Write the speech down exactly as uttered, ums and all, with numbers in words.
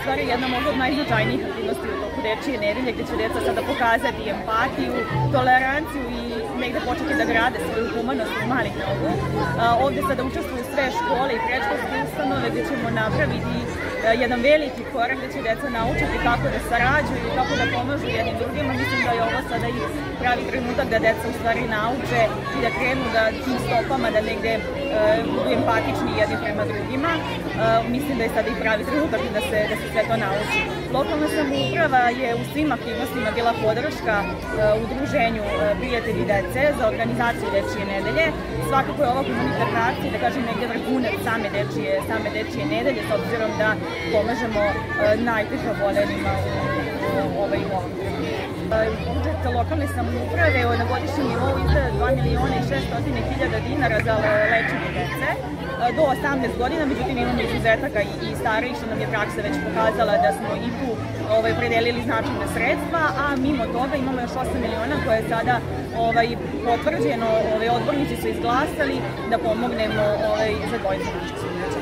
stvari jedna možda od najznačajnijih aktivnosti u toku Dečje nedelje, gde će deca sada pokazati empatiju, toleranciju i negde početi da grade svoju humanost u malih nogu. Ovde sada učestvuju sve škole i predškolske ustanove gde ćemo napraviti jedan veliki korak gde će deca naučiti kako da sarađuju i kako da pomažu jednim drugima. Mislim da je ovo sada i pravi trenutak da deca u stvari nauče i da krenu da tim stopama da negde budu empatični jedni prema drugima. Mislim da je sada i pravi trenutak da se, da se sve to nauči. Lokalna samouprava je u svim aktivnostima bila podrška udruženju Prijatelji dece za organizaciju Dečje nedelje. Svakako je ova humanitarna akcija, da kažem, negde vrhunac same Dečje, same Dečje nedelje, s obzirom da pomažemo najteže oboljenima u ovaj ovom trenutku. Budžet lokalne samouprave na godišnjem nivou izdaje dva miliona i šesto hiljada dinara za lečenje dece do osamnaest godina, međutim imamo izuzetaka i starijih, što nam je praksa već pokazala da smo i tu predelili značajna sredstva, a mimo toga imamo još osam miliona koje je sada potvrđeno, odbornici su izglasali da pomognemo za dvojicu naših studenata.